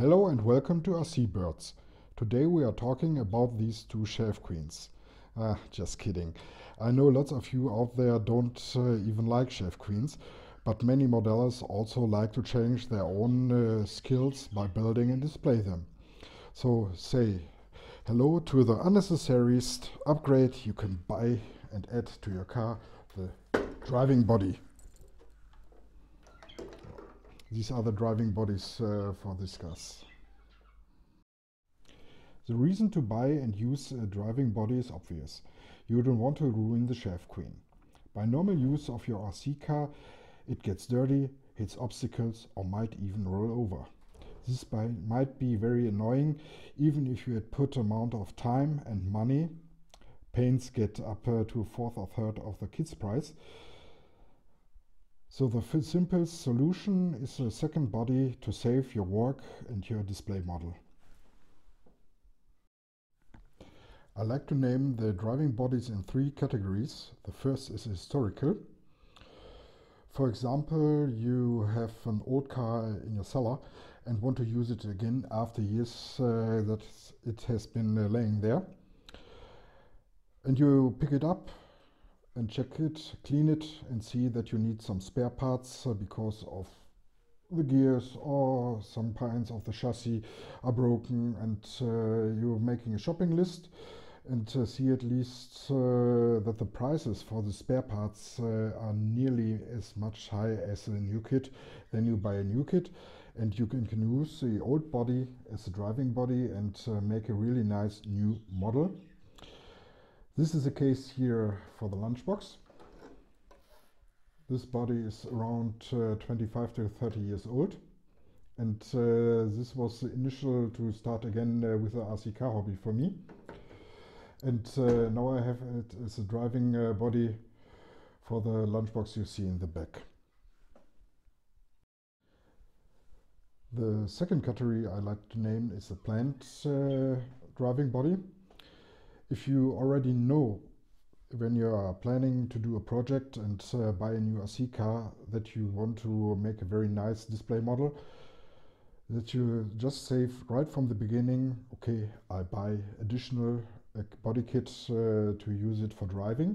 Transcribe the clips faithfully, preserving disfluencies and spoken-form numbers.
Hello and welcome to R C Birds. Today we are talking about these two shelf queens. Ah, just kidding. I know lots of you out there don't uh, even like shelf queens, but many modelers also like to change their own uh, skills by building and display them. So say hello to the unnecessariest upgrade you can buy and add to your car, the driving body. These are the driving bodies uh, for this cars. The reason to buy and use a driving body is obvious. You don't want to ruin the shelf queen. By normal use of your R C car, it gets dirty, hits obstacles, or might even roll over. This by, might be very annoying, even if you had put amount of time and money. Paints get up uh, to a fourth or third of the kit's price. So the simple solution is a second body to save your work and your display model. I like to name the driving bodies in three categories. The first is historical. For example, you have an old car in your cellar and want to use it again after years uh, that it has been uh, laying there. And you pick it up and check it, clean it, and see that you need some spare parts uh, because of the gears or some parts of the chassis are broken, and uh, you're making a shopping list and uh, see at least uh, that the prices for the spare parts uh, are nearly as much high as a new kit. Then you buy a new kit and you can, can use the old body as a driving body and uh, make a really nice new model. This is the case here for the lunchbox. This body is around uh, twenty-five to thirty years old, and uh, this was the initial to start again uh, with the R C car hobby for me. And uh, now I have it as a driving uh, body for the lunchbox you see in the back. The second category I like to name is a planned uh, driving body. If you already know when you are planning to do a project and uh, buy a new R C car that you want to make a very nice display model, that you just save right from the beginning, okay, I buy additional uh, body kit uh, to use it for driving.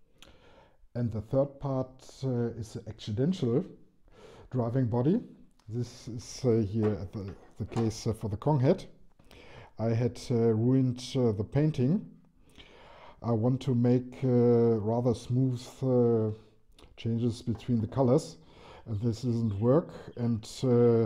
And the third part uh, is the accidental driving body. This is uh, here at the, the case uh, for the Kong head. I had uh, ruined uh, the painting. I want to make uh, rather smooth uh, changes between the colors, and this doesn't work, and uh,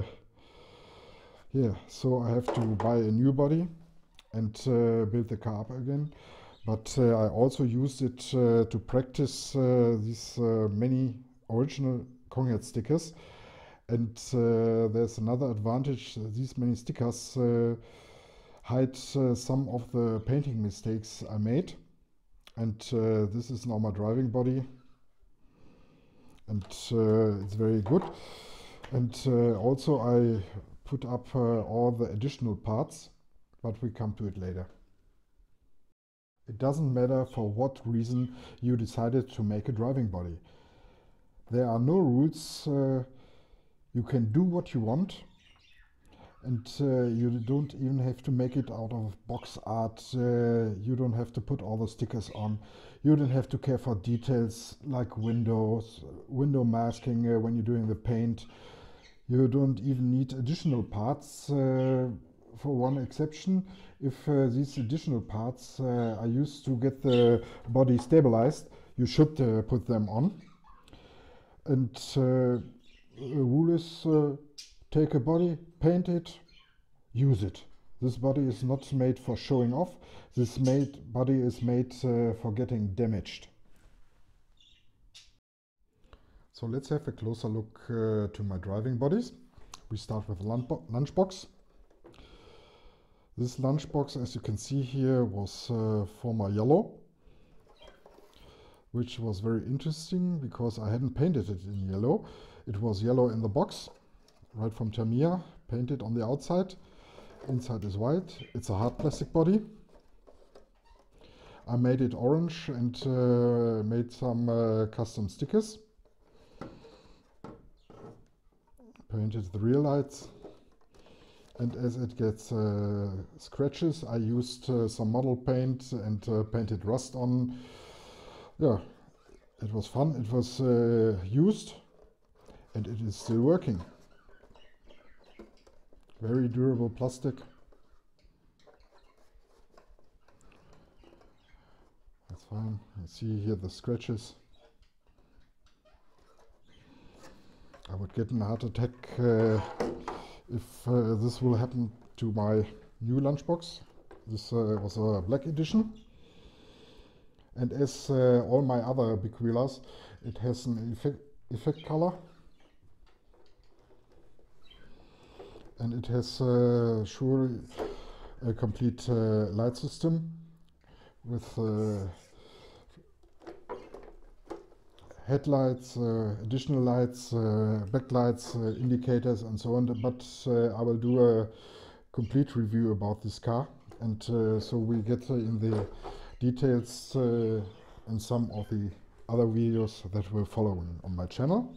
yeah, so I have to buy a new body and uh, build the car up again. But uh, I also used it uh, to practice uh, these uh, many original Konghead stickers, and uh, there's another advantage. These many stickers uh, hide uh, some of the painting mistakes I made. And uh, this is now my driving body, and uh, it's very good. And uh, also I put up uh, all the additional parts, but we come to it later. It doesn't matter for what reason you decided to make a driving body. There are no rules. Uh, you can do what you want. And uh, you don't even have to make it out of box art. Uh, you don't have to put all the stickers on. You don't have to care for details like windows, window masking uh, when you're doing the paint. You don't even need additional parts, uh, for one exception. If uh, these additional parts uh, are used to get the body stabilized, you should uh, put them on. And uh, the rule is uh, take a body, paint it, use it. This body is not made for showing off. This made body is made uh, for getting damaged. So let's have a closer look uh, to my driving bodies. We start with the lunchbox. This lunchbox, as you can see here, was uh, former yellow, which was very interesting because I hadn't painted it in yellow. It was yellow in the box, right from Tamiya, painted on the outside. Inside is white. It's a hard plastic body. I made it orange and uh, made some uh, custom stickers. Painted the rear lights And as it gets uh, scratches, I used uh, some model paint and uh, painted rust on. Yeah, it was fun. It was uh, used and it is still working. Very durable plastic. That's fine. You see here the scratches. I would get a heart attack uh, if uh, this will happen to my new lunchbox. This uh, was a black edition. And as uh, all my other big wheelers, it has an effect, effect color. And it has uh, sure a complete uh, light system with uh, headlights, uh, additional lights, uh, backlights, uh, indicators and so on. But uh, I will do a complete review about this car. And uh, so we get uh, in the details uh, in some of the other videos that will follow on my channel.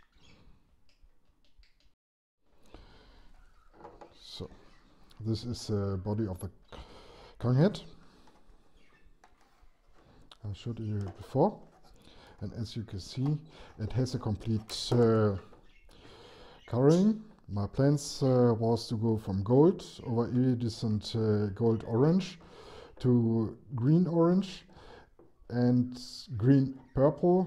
So this is the body of the Kong head. I showed you before, and as you can see, it has a complete uh, coloring. My plans uh, was to go from gold over iridescent uh, gold orange to green orange and green purple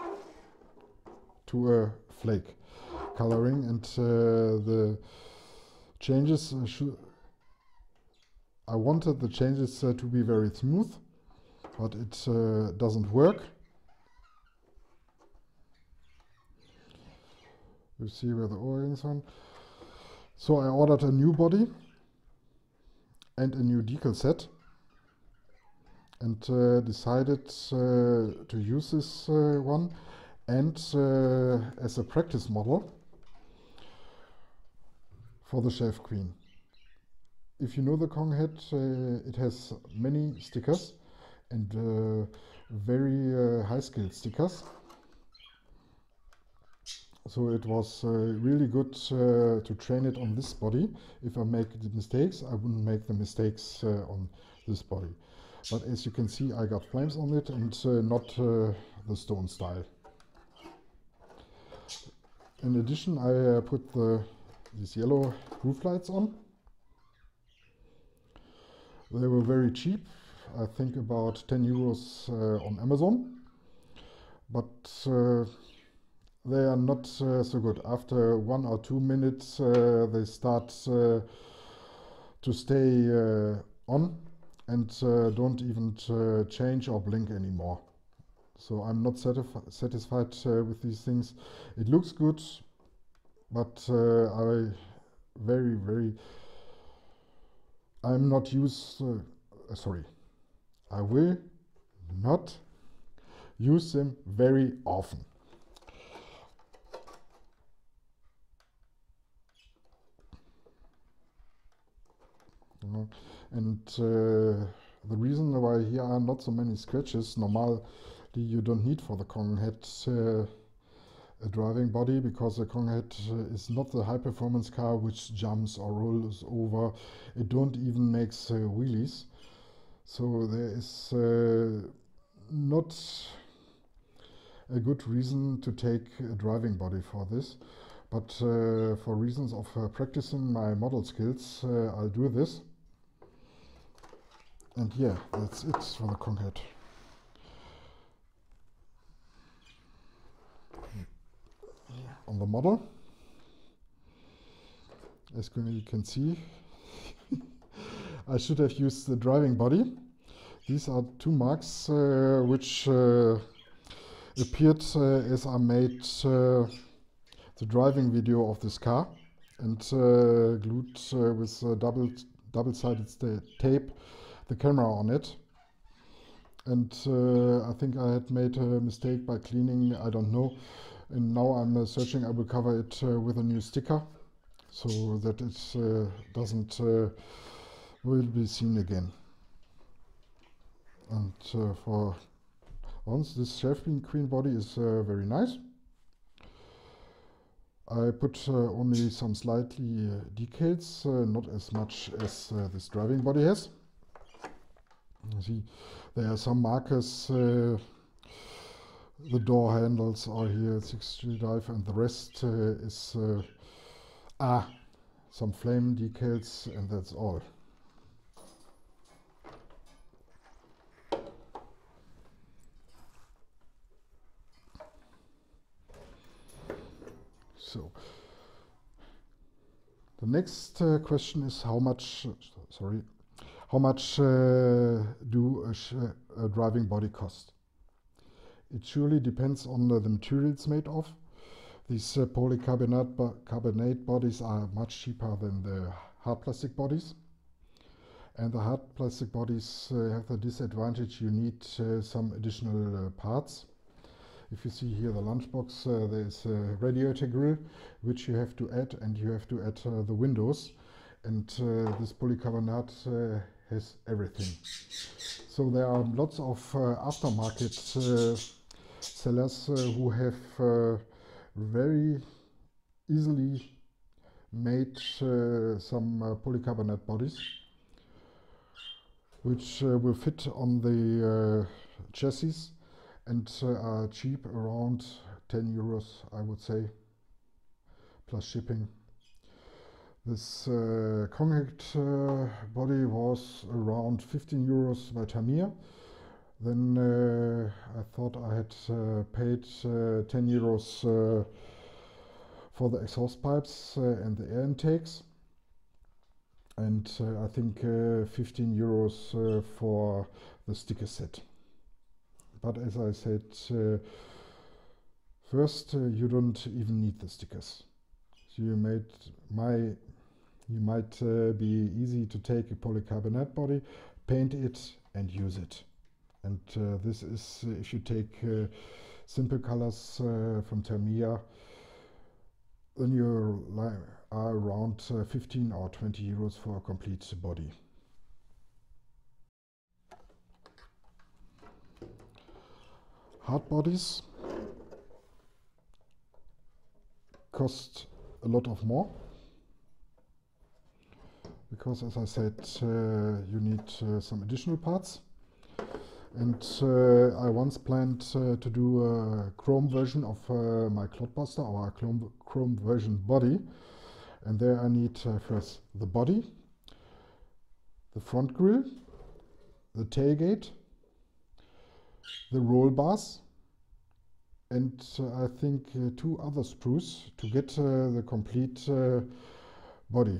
to a flake coloring, and uh, the changes uh, should I wanted the changes uh, to be very smooth, but it uh, doesn't work. You see where the O-rings are. So I ordered a new body and a new decal set, and uh, decided uh, to use this uh, one and uh, as a practice model for the Shelf Queen. If you know the Kong head, uh, it has many stickers and uh, very uh, high-scale stickers. So it was uh, really good uh, to train it on this body. If I make the mistakes, I wouldn't make the mistakes uh, on this body. But as you can see, I got flames on it and uh, not uh, the stone style. In addition, I uh, put the, these yellow roof lights on. They were very cheap, I think about ten euros uh, on Amazon. But uh, they are not uh, so good. After one or two minutes, uh, they start uh, to stay uh, on and uh, don't even uh, change or blink anymore. So I'm not satisfied uh, with these things. It looks good, but uh, I very, very, I'm not used, uh, sorry, I will not use them very often. Uh, and uh, the reason why here are not so many scratches, normally you don't need for the Kong head uh, a driving body, because the Kong head uh, is not the high performance car which jumps or rolls over. It don't even makes uh, wheelies. So there is uh, not a good reason to take a driving body for this. But uh, for reasons of uh, practicing my model skills, uh, I'll do this. And yeah, that's it for the Kong head. On the model, as you can see, I should have used the driving body. These are two marks uh, which uh, appeared uh, as I made uh, the driving video of this car, and uh, glued uh, with uh, double double-sided tape the camera on it. And uh, I think I had made a mistake by cleaning, I don't know. And now I'm uh, searching, I will cover it uh, with a new sticker so that it uh, doesn't uh, will be seen again. And uh, for once, this Shelf Queen body is uh, very nice. I put uh, only some slightly uh, decals, uh, not as much as uh, this driving body has. You see, there are some markers. Uh, the door handles are here six G drive, and the rest uh, is uh, ah, some flame decals, and that's all. So the next uh, question is how much, uh, sorry, how much uh, do a, sh a driving body cost? It surely depends on uh, the materials made of. These uh, polycarbonate bo carbonate bodies are much cheaper than the hard plastic bodies. And the hard plastic bodies uh, have the disadvantage you need uh, some additional uh, parts. If you see here the lunchbox, uh, there's a radiator grill, which you have to add, and you have to add uh, the windows. And uh, this polycarbonate uh, has everything. So there are lots of uh, aftermarket uh, sellers uh, who have uh, very easily made uh, some uh, polycarbonate bodies, which uh, will fit on the uh, chassis, and uh, are cheap, around ten euros, I would say, plus shipping. This uh, concrete uh, body was around fifteen euros by Tamiya. Then uh, I thought I had uh, paid uh, ten euros uh, for the exhaust pipes uh, and the air intakes, and uh, I think uh, fifteen euros uh, for the sticker set. But as I said, uh, first uh, you don't even need the stickers. So you made my, you might uh, be easy to take a polycarbonate body, paint it, and use it. And uh, this is uh, if you take uh, simple colors uh, from Tamiya, then you are around uh, fifteen or twenty euros for a complete body. Hard bodies cost a lot of more, because as I said, uh, you need uh, some additional parts. And uh, I once planned uh, to do a chrome version of uh, my Clodbuster, or a chrome, chrome version body. And there I need uh, first the body, the front grille, the tailgate, the roll bars, and uh, I think uh, two other sprues to get uh, the complete uh, body.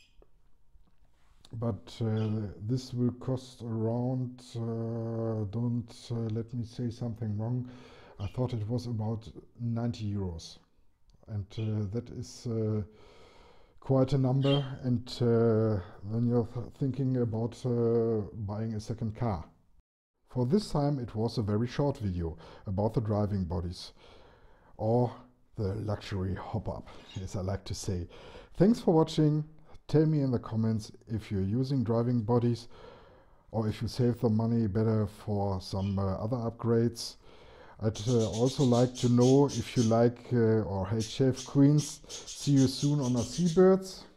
But uh, this will cost around, uh, don't uh, let me say something wrong, I thought it was about ninety euros. And uh, that is uh, quite a number, and uh, then you're th thinking about uh, buying a second car. For this time it was a very short video about the driving bodies, or the luxury hop-up, as I like to say. Thanks for watching. Tell me in the comments if you're using driving bodies, or if you save the money better for some uh, other upgrades. I'd uh, also like to know if you like uh, or hate Shave Queens. See you soon on our Seabirds.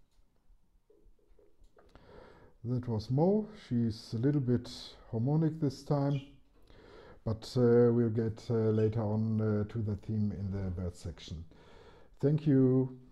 That was Mo. She's a little bit harmonic this time, but uh, we'll get uh, later on uh, to the theme in the bird section. Thank you.